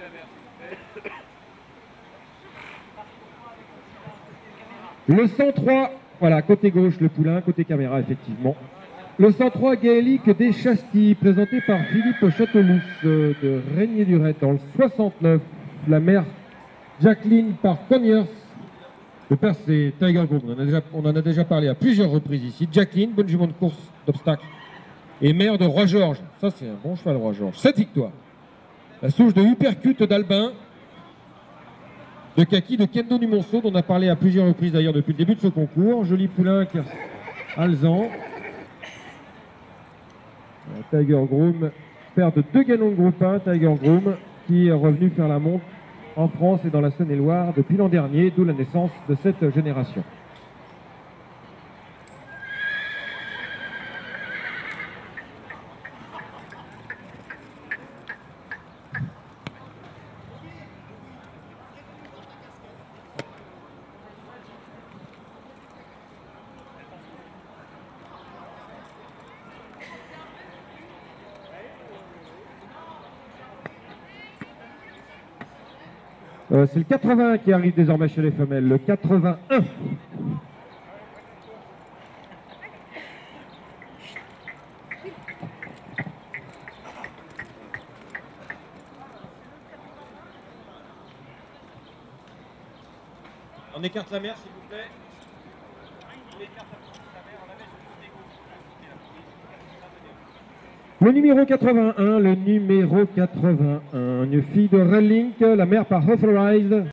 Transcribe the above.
Le 103, voilà, côté gauche le poulain, côté caméra effectivement. Le 103 Gaélique des Chastis, présenté par Philippe Châtelousse de Régnier-du-Ret dans le 69. La mère Jacqueline par Conyers. Le père c'est Tiger Groom, on en a déjà parlé à plusieurs reprises ici. Jacqueline, bonne jument de course d'obstacle. Et mère de Roi Georges, ça c'est un bon cheval Roi Georges. 7 victoires. La souche de Hypercute d'Albin. De Kaki, de Kendo du Monceau, dont on a parlé à plusieurs reprises d'ailleurs depuis le début de ce concours. Joli poulain qui a Alzan. Tiger Groom, père de 2 galons de groupe 1, Tiger Groom, qui est revenu faire la monte en France et dans la Saône-et-Loire depuis l'an dernier, d'où la naissance de cette génération. C'est le 81 qui arrive désormais chez les femelles, le 81. On écarte la mère s'il vous plaît. On écarte la mère, on la met sur le côté gauche. Le numéro 81, une fille de Relink, la mère par Authorized.